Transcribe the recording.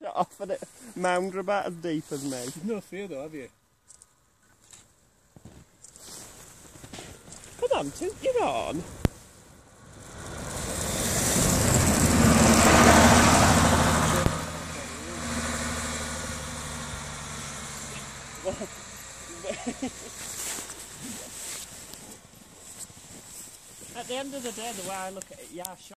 not often it mounder about as deep as me. There's no fear though, have you? Come on, toot your on. At the end of the day, the way I look at it, yeah, sure.